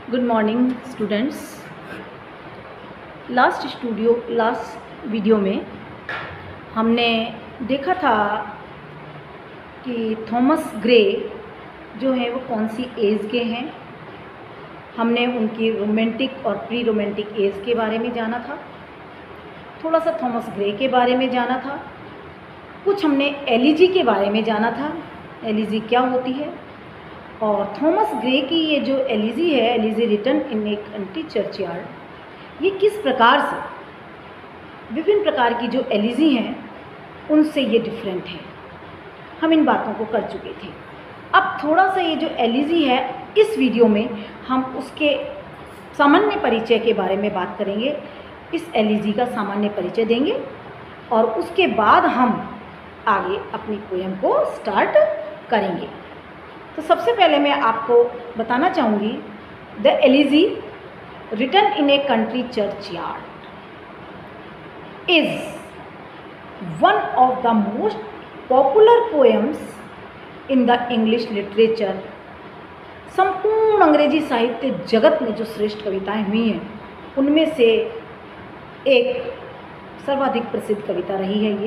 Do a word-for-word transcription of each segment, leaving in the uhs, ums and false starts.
Good morning students. Last studio last video में हमने देखा था कि थॉमस ग्रे जो हैं वो कौन सी एज के हैं। हमने उनकी रोमांटिक और प्री रोमांटिक एज के बारे में जाना था, थोड़ा सा थॉमस ग्रे के बारे में जाना था, कुछ हमने एलिजी के बारे में जाना था, एलिजी क्या होती है, और थॉमस ग्रे की ये जो एलिजी है, elegy written in a country churchyard, ये किस प्रकार से विभिन्न प्रकार की जो एलिजी हैं उनसे ये डिफरेंट है। हम इन बातों को कर चुके थे। अब थोड़ा सा ये जो एलिजी है इस वीडियो में हम उसके सामान्य परिचय के बारे में बात करेंगे। इस एलिजी का सामान्य परिचय देंगे और उसके बाद हम आगे अपनी पोएम को स्टार्ट करेंगे। तो सबसे पहले मैं आपको बताना चाहूँगी the elegy written in a country churchyard is one of the most popular poems in the English literature. संपूर्ण अंग्रेजी साहित्य जगत में जो श्रेष्ठ कविताएं हुई हैं उनमें से एक सर्वाधिक प्रसिद्ध कविता रही है ये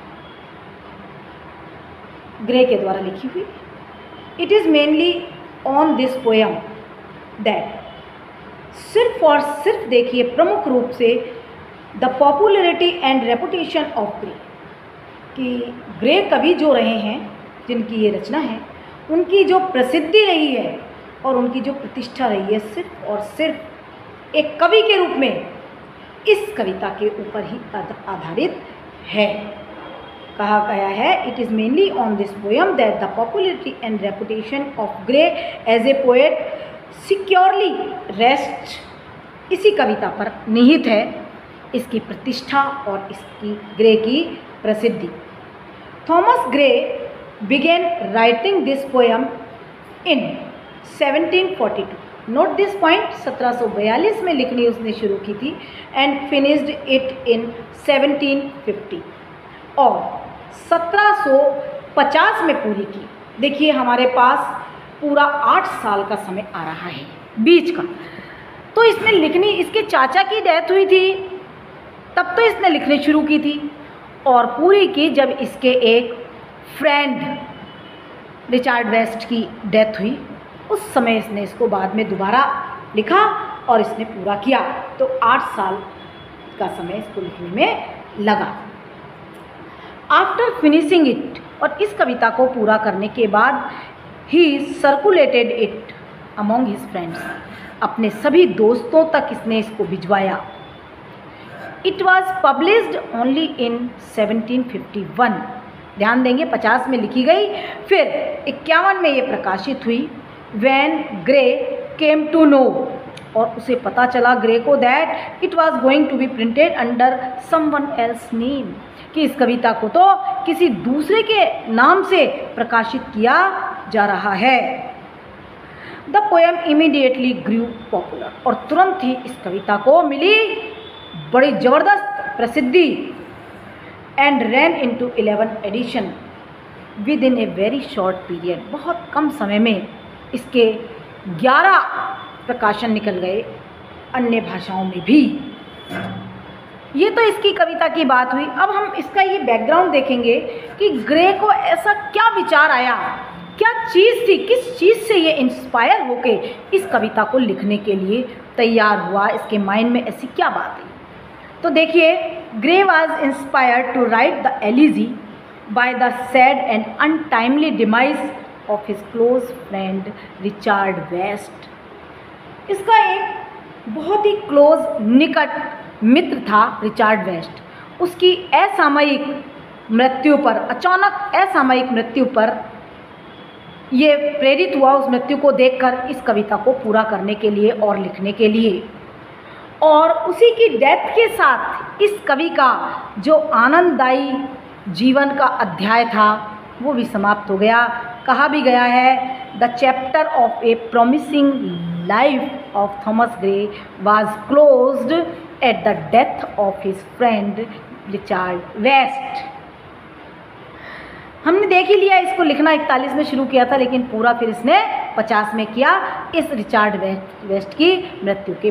ग्रे के द्वारा लिखी हुई। It is mainly on this poem that सिर्फ और सिर्फ देखिए प्रमुख रूप से the popularity and reputation of Gray, कि ग्रे कवि जो रहे हैं जिनकी ये रचना है उनकी जो प्रसिद्धि रही है और उनकी जो प्रतिष्ठा रही है सिर्फ और सिर्फ एक कवि के रूप में इस कविता के ऊपर ही आधारित है। कहा गया है it is mainly on this poem that the popularity and reputation of Gray as a poet securely rest. इसी कविता पर निहित है इसकी प्रतिष्ठा और इसकी ग्रे की प्रसिद्धि। Thomas Gray began writing this poem in seventeen forty two. Note this point, सत्रह सौ बयालीस में लिखनी उसने शुरू की थी and finished it in seventeen fifty और सत्रह सौ पचास में पूरी की। देखिए हमारे पास पूरा आठ साल का समय आ रहा है बीच का। तो इसने लिखनी, इसके चाचा की डेथ हुई थी तब तो इसने लिखनी शुरू की थी और पूरी की जब इसके एक फ्रेंड रिचर्ड वेस्ट की डेथ हुई। उस समय इसने इसको बाद में दोबारा लिखा और इसने पूरा किया। तो आठ साल का समय इसको लिखने में लगा। आफ्टर फिनिशिंग इट, और इस कविता को पूरा करने के बाद ही circulated it among his friends, अपने सभी दोस्तों तक इसने इसको भिजवाया। It was published only in seventeen fifty one. ध्यान देंगे पचास में लिखी गई, फिर इक्यावन में ये प्रकाशित हुई। When Gray came to know, और उसे पता चला ग्रे को that it was going to be printed under someone else name, कि इस कविता को तो किसी दूसरे के नाम से प्रकाशित किया जा रहा है। The poem immediately grew popular, और तुरंत ही इस कविता को मिली बड़ी ज़बरदस्त प्रसिद्धि। And ran into eleven edition within a very short period. बहुत कम समय में इसके ग्यारह प्रकाशन निकल गए अन्य भाषाओं में भी। ये तो इसकी कविता की बात हुई। अब हम इसका ये बैकग्राउंड देखेंगे कि ग्रे को ऐसा क्या विचार आया, क्या चीज़ थी, किस चीज़ से ये इंस्पायर होके इस कविता को लिखने के लिए तैयार हुआ, इसके माइंड में ऐसी क्या बात आई। तो देखिए, Gray was inspired to write the elegy by the sad and untimely demise of his close friend Richard West. इसका एक बहुत ही क्लोज निकट मित्र था रिचर्ड वेस्ट। उसकी असामयिक मृत्यु पर, अचानक असामयिक मृत्यु पर ये प्रेरित हुआ उस मृत्यु को देखकर इस कविता को पूरा करने के लिए और लिखने के लिए। और उसी की डेथ के साथ इस कवि का जो आनंददायी जीवन का अध्याय था वो भी समाप्त हो गया। कहा भी गया है the chapter of a promising life of Thomas Gray was closed at the death of his friend Richard West. हमने देख ही लिया, इसको लिखना इकतालीस में शुरू किया था लेकिन पूरा फिर इसने पचास में किया, इस रिचर्ड वेस्ट वेस्ट की मृत्यु के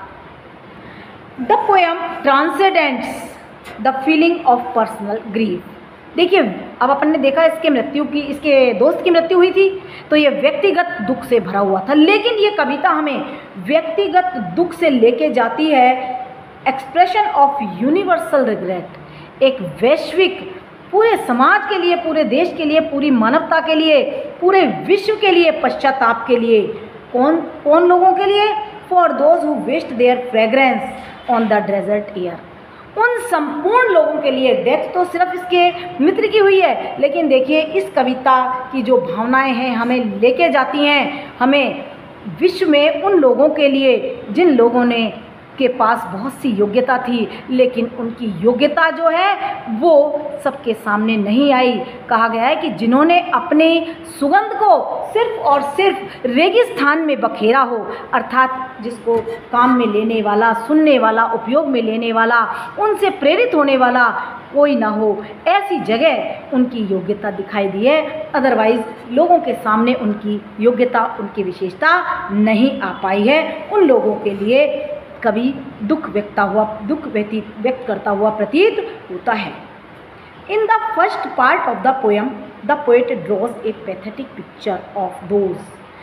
बाद। The poem transcends the feeling of personal grief. देखिए, अब अपन ने देखा इसके मृत्यु की, इसके दोस्त की मृत्यु हुई थी तो ये व्यक्तिगत दुख से भरा हुआ था, लेकिन ये कविता हमें व्यक्तिगत दुख से लेके जाती है एक्सप्रेशन ऑफ यूनिवर्सल रिग्रेट, एक वैश्विक, पूरे समाज के लिए, पूरे देश के लिए, पूरी मानवता के लिए, पूरे विश्व के लिए पश्चाताप के लिए। कौन कौन लोगों के लिए? For those who waste their fragrance on the desert air, उन संपूर्ण लोगों के लिए। डेथ तो सिर्फ इसके मित्र की हुई है, लेकिन देखिए इस कविता की जो भावनाएं हैं हमें लेके जाती हैं, हमें विश्व में उन लोगों के लिए जिन लोगों ने के पास बहुत सी योग्यता थी, लेकिन उनकी योग्यता जो है वो सबके सामने नहीं आई। कहा गया है कि जिन्होंने अपने सुगंध को सिर्फ और सिर्फ रेगिस्तान में बखेरा हो, अर्थात जिसको काम में लेने वाला, सुनने वाला, उपयोग में लेने वाला, उनसे प्रेरित होने वाला कोई ना हो, ऐसी जगह उनकी योग्यता दिखाई दी है। अदरवाइज लोगों के सामने उनकी योग्यता, उनकी विशेषता नहीं आ पाई है। उन लोगों के लिए कभी दुख व्यक्त हुआ दुख व्यतीत व्यक्त करता हुआ प्रतीत होता है। In the first part of the poem the poet draws a pathetic picture of those.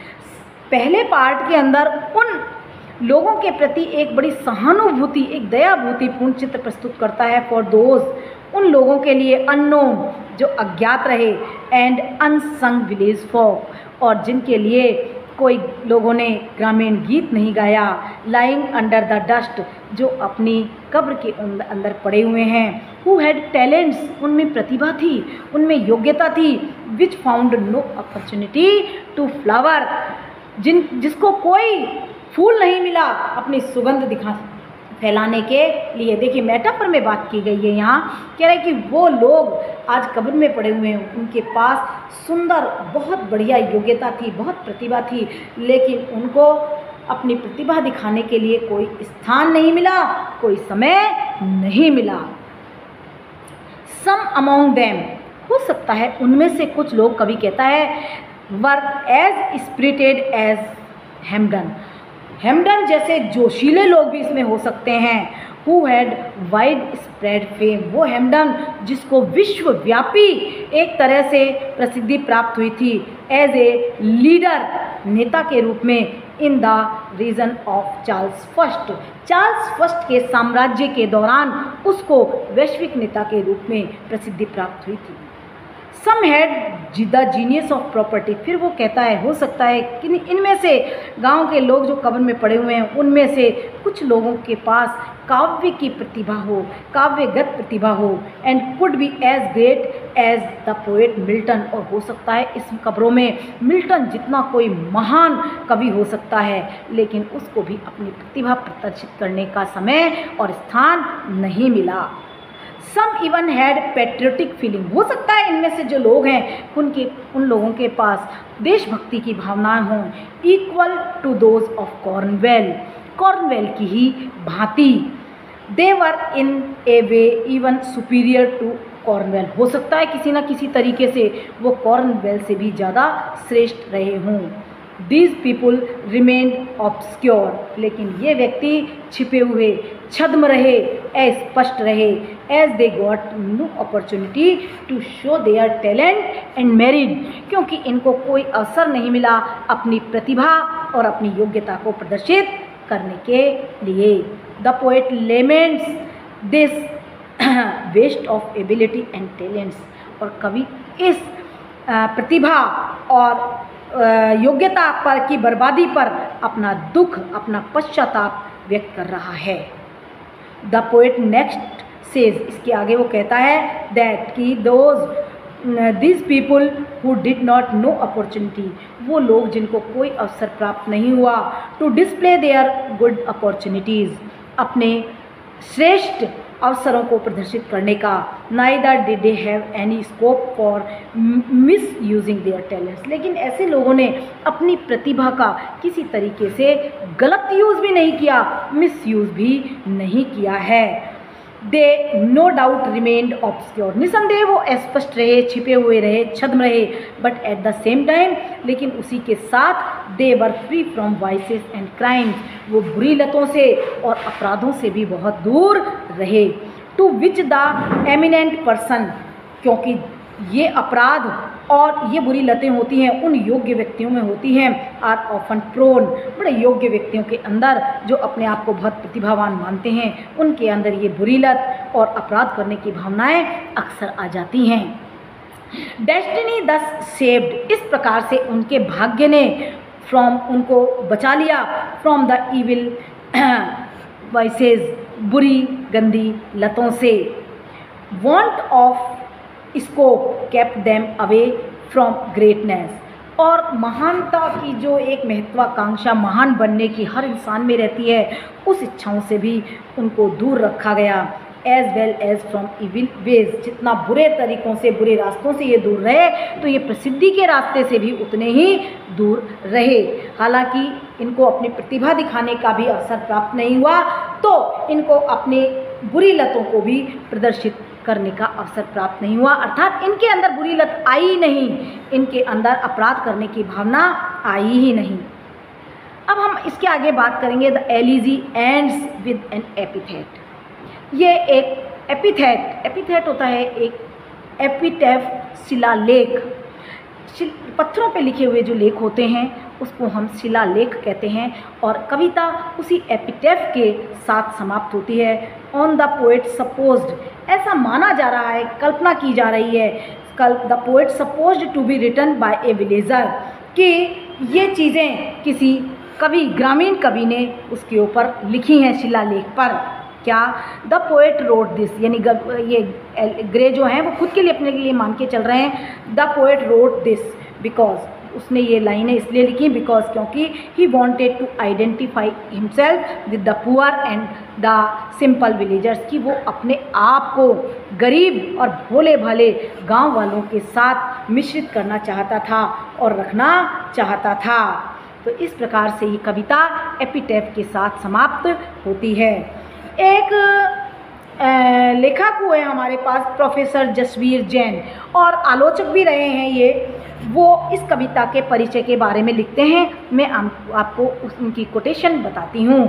पहले पार्ट के अंदर उन लोगों के प्रति एक बड़ी सहानुभूति, एक दयाभूतिपूर्ण चित्र प्रस्तुत करता है। फॉर दोज, उन लोगों के लिए, अननोन, जो अज्ञात रहे, एंड अनसंग विलेज फॉक, और जिनके लिए कोई लोगों ने ग्रामीण गीत नहीं गाया। लाइंग अंडर द डस्ट, जो अपनी कब्र के अंदर पड़े हुए हैं। हु हैड टैलेंट्स, उनमें प्रतिभा थी, उनमें योग्यता थी। Which found no opportunity to flower, जिन जिसको कोई फूल नहीं मिला अपनी सुगंध दिखा फैलाने के लिए। देखिए मेटाफर में बात की गई है, यहाँ कह रहे हैं कि वो लोग आज कब्र में पड़े हुए हैं, उनके पास सुंदर, बहुत बढ़िया योग्यता थी, बहुत प्रतिभा थी, लेकिन उनको अपनी प्रतिभा दिखाने के लिए कोई स्थान नहीं मिला, कोई समय नहीं मिला। सम अमॉन्ग देम, हो सकता है उनमें से कुछ लोग, कवि कहता है, work as spirited as Hampden, Hampden जैसे जोशीले लोग भी इसमें हो सकते हैं। Who had wide spread fame, वो हेम्डन जिसको विश्वव्यापी एक तरह से प्रसिद्धि प्राप्त हुई थी एज ए लीडर, नेता के रूप में, in the reign of Charles first, Charles first के साम्राज्य के दौरान उसको वैश्विक नेता के रूप में प्रसिद्धि प्राप्त हुई थी। Some had the genius of property, फिर वो कहता है हो सकता है कि इनमें से गांव के लोग जो कब्र में पड़े हुए हैं उनमें से कुछ लोगों के पास काव्य की प्रतिभा हो, काव्यगत प्रतिभा हो, and could be as great as the poet Milton, और हो सकता है इस कब्रों में मिल्टन जितना कोई महान कवि हो सकता है, लेकिन उसको भी अपनी प्रतिभा प्रदर्शित करने का समय और स्थान नहीं मिला। Some even had patriotic feeling, हो सकता है इनमें से जो लोग हैं उनके उन लोगों के पास देशभक्ति की भावनाएं हों, equal to those of Cromwell, Cromwell की ही भांति। They were in a way even superior to Cromwell, हो सकता है किसी न किसी तरीके से वो कॉर्नवेल से भी ज़्यादा श्रेष्ठ रहे हों। दीज पीपुल रिमेन्ड ऑब्सक्योर, लेकिन ये व्यक्ति छिपे हुए, छद्म रहे, अस्पष्ट रहे, as they got no opportunity to show their talent and merit, क्योंकि इनको कोई अवसर नहीं मिला अपनी प्रतिभा और अपनी योग्यता को प्रदर्शित करने के लिए। The poet laments this waste of ability and talents, और कवि इस प्रतिभा और योग्यता पर की बर्बादी पर अपना दुख, अपना पश्चाताप व्यक्त कर रहा है। द पोएट नेक्स्ट सेज, इसके आगे वो कहता है दैट कि those this people who did not know opportunity, वो लोग जिनको कोई अवसर प्राप्त नहीं हुआ, to display their good opportunities, अपने श्रेष्ठ अवसरों को प्रदर्शित करने का। Neither did they have any scope for misusing their talents, लेकिन ऐसे लोगों ने अपनी प्रतिभा का किसी तरीके से गलत यूज़ भी नहीं किया, मिस यूज़ भी नहीं किया है। They no doubt remained obscure, निसंदेह वो अस्पष्ट रहे, छिपे हुए रहे, छद्म रहे, but at the same time, लेकिन उसी के साथ they were free from vices and crimes, वो बुरी लतों से और अपराधों से भी बहुत दूर रहे। To which the eminent person, क्योंकि ये अपराध और ये बुरी लतें होती हैं उन योग्य व्यक्तियों में होती हैं, आर ऑफन प्रोन, बड़े योग्य व्यक्तियों के अंदर जो अपने आप को बहुत प्रतिभावान मानते हैं, उनके अंदर ये बुरी लत और अपराध करने की भावनाएं अक्सर आ जाती हैं। डेस्टिनी दस सेव्ड, इस प्रकार से उनके भाग्य ने फ्रॉम, उनको बचा लिया, फ्रॉम द इविल वाइसेस, बुरी गंदी लतों से। Want of scope kept them away from greatness, और महानता की जो एक महत्वाकांक्षा, महान बनने की हर इंसान में रहती है, उस इच्छाओं से भी उनको दूर रखा गया। As well as from evil ways, जितना बुरे तरीक़ों से, बुरे रास्तों से ये दूर रहे, तो ये प्रसिद्धि के रास्ते से भी उतने ही दूर रहे। हालांकि इनको अपनी प्रतिभा दिखाने का भी अवसर प्राप्त नहीं हुआ, तो इनको अपने बुरी लतों को भी प्रदर्शित करने का अवसर प्राप्त नहीं हुआ, अर्थात इनके अंदर बुरी लत आई नहीं, इनके अंदर अपराध करने की भावना आई ही नहीं। अब हम इसके आगे बात करेंगे, the elegy ends with an epithet. ये एक एपिथेट, एपिथेट होता है एक एपिटैफ, शिलालेख, पत्थरों पे लिखे हुए जो लेख होते हैं उसको हम शिलालेख कहते हैं, और कविता उसी एपिटैफ के साथ समाप्त होती है। ऑन द पोएट सपोज्ड, ऐसा माना जा रहा है, कल्पना की जा रही है, the poet supposed to be written by a villager, कि ये चीज़ें किसी कवि, ग्रामीण कवि ने उसके ऊपर लिखी हैं शिलालेख पर। क्या? द पोएट रोट दिस, यानी ये ग्रे जो हैं वो खुद के लिए, अपने के लिए मान के चल रहे हैं, the poet wrote this because, उसने ये लाइनें इसलिए लिखी बिकॉज, क्योंकि he wanted to identify himself with the poor and the simple villagers, कि वो अपने आप को गरीब और भोले भाले गांव वालों के साथ मिश्रित करना चाहता था और रखना चाहता था। तो इस प्रकार से ये कविता एपिटैफ के साथ समाप्त होती है। एक लेखक हुए हमारे पास प्रोफेसर जसवीर जैन, और आलोचक भी रहे हैं ये, वो इस कविता के परिचय के बारे में लिखते हैं। मैं आपको उनकी कोटेशन बताती हूँ।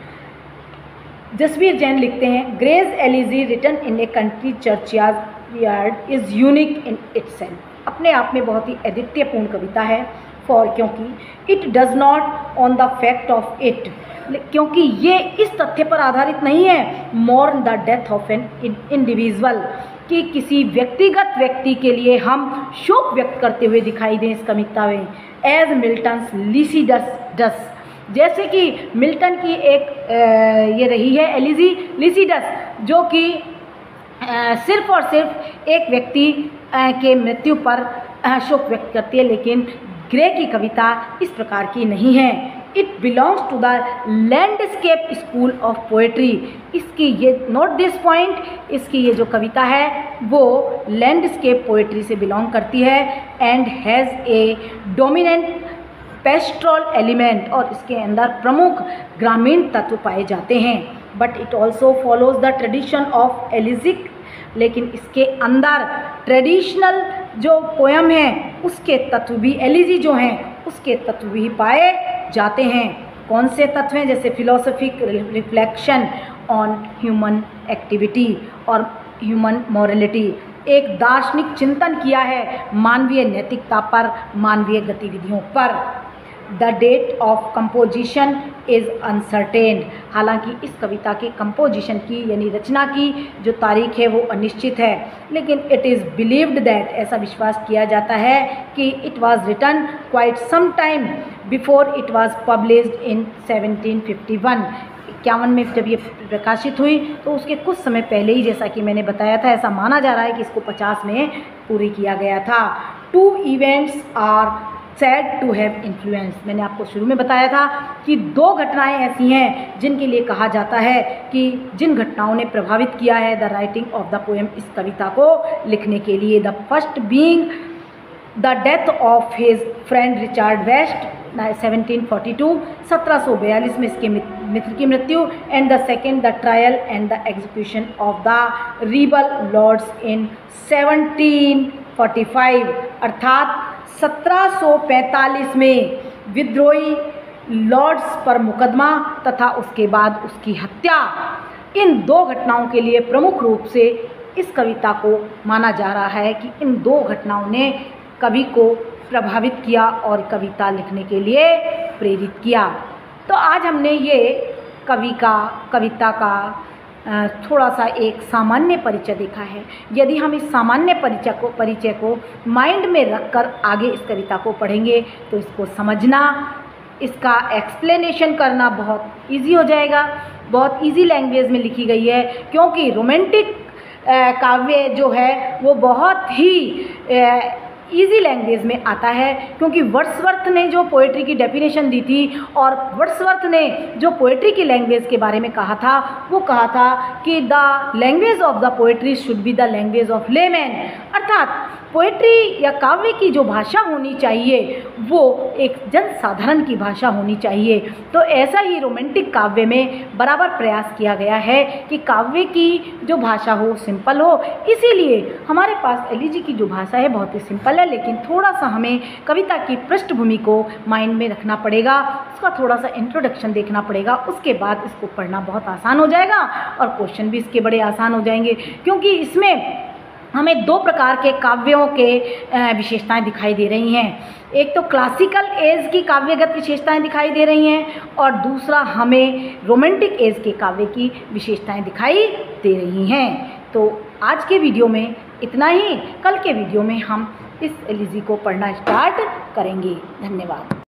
जसवीर जैन लिखते हैं, Gray's elegy written in a country churchyard is unique in itself, अपने आप में बहुत ही अद्वितीयपूर्ण कविता है। फॉर, क्योंकि it does not on the fact of it, क्योंकि ये इस तथ्य पर आधारित नहीं है, mourn the death of an individual, कि किसी व्यक्तिगत व्यक्ति के लिए हम शोक व्यक्त करते हुए दिखाई दें इस कविता में। एज मिल्टन्स लिसिडस डस, जैसे कि मिल्टन की एक आ, ये रही है एलिजी लिसिडस, जो कि सिर्फ और सिर्फ एक व्यक्ति आ, के मृत्यु पर आ, शोक व्यक्त करती है, लेकिन ग्रे की कविता इस प्रकार की नहीं है। It belongs to the landscape school of poetry, इसकी ये नोट दिस पॉइंट, इसकी ये जो कविता है वो लैंडस्केप पोएट्री से बिलोंग करती है, and has a dominant pastoral element, और इसके अंदर प्रमुख ग्रामीण तत्व पाए जाते हैं। But it also follows the tradition of elegiac, लेकिन इसके अंदर ट्रेडिशनल जो पोयम है उसके तत्व भी, एलिजी जो हैं उसके तत्व भी पाए जाते हैं। कौन से तत्व हैं? जैसे philosophic reflection on human activity और ह्यूमन मॉरलिटी, एक दार्शनिक चिंतन किया है मानवीय नैतिकता पर, मानवीय गतिविधियों पर। The date of composition is uncertain, हालांकि इस कविता के कंपोजिशन की यानी रचना की जो तारीख है वो अनिश्चित है, लेकिन इट इज़ बिलीव्ड दैट, ऐसा विश्वास किया जाता है कि it was written quite some time before it was published in seventeen fifty one, इक्यावन में जब ये प्रकाशित हुई तो उसके कुछ समय पहले ही, जैसा कि मैंने बताया था, ऐसा माना जा रहा है कि इसको पचास में पूरी किया गया था। Two events are said to have influence, मैंने आपको शुरू में बताया था कि दो घटनाएं ऐसी हैं जिनके लिए कहा जाता है कि जिन घटनाओं ने प्रभावित किया है the writing of the poem, इस कविता को लिखने के लिए। The first being the death of his friend Richard West seventeen forty two, सत्रह सौ बयालीस में इसके मित्र की मृत्यु। And the second the trial and the execution of the rebel lords in seventeen forty five, अर्थात सत्रह सौ पैंतालीस में विद्रोही लॉर्ड्स पर मुकदमा तथा उसके बाद उसकी हत्या। इन दो घटनाओं के लिए प्रमुख रूप से इस कविता को माना जा रहा है कि इन दो घटनाओं ने कवि को प्रभावित किया और कविता लिखने के लिए प्रेरित किया। तो आज हमने ये कवि का कविता का थोड़ा सा एक सामान्य परिचय देखा है। यदि हम इस सामान्य परिचय को परिचय को माइंड में रखकर आगे इस कविता को पढ़ेंगे तो इसको समझना, इसका एक्सप्लेनेशन करना बहुत इजी हो जाएगा। बहुत इजी लैंग्वेज में लिखी गई है, क्योंकि रोमांटिक काव्य जो है वो बहुत ही इजी लैंग्वेज में आता है, क्योंकि वर्ड्सवर्थ ने जो पोएट्री की डेफिनेशन दी थी और वर्ड्सवर्थ ने जो पोएट्री की लैंग्वेज के बारे में कहा था, वो कहा था कि the language of the poetry should be the language of layman, अर्थात पोएट्री या काव्य की जो भाषा होनी चाहिए वो एक जनसाधारण की भाषा होनी चाहिए। तो ऐसा ही रोमांटिक काव्य में बराबर प्रयास किया गया है कि काव्य की जो भाषा हो सिंपल हो। इसीलिए हमारे पास एलिजी की जो भाषा है बहुत ही सिंपल है, लेकिन थोड़ा सा हमें कविता की पृष्ठभूमि को माइंड में रखना पड़ेगा, उसका थोड़ा सा इंट्रोडक्शन देखना पड़ेगा। उसके बाद इसको पढ़ना बहुत आसान हो जाएगा और क्वेश्चन भी इसके बड़े आसान हो जाएंगे, क्योंकि इसमें हमें दो प्रकार के काव्यों के विशेषताएं दिखाई दे रही हैं। एक तो क्लासिकल एज की काव्यगत विशेषताएं दिखाई दे रही हैं और दूसरा हमें रोमांटिक एज के काव्य की विशेषताएं दिखाई दे रही हैं। तो आज के वीडियो में इतना ही। कल के वीडियो में हम इस एलिजी को पढ़ना स्टार्ट करेंगे। धन्यवाद।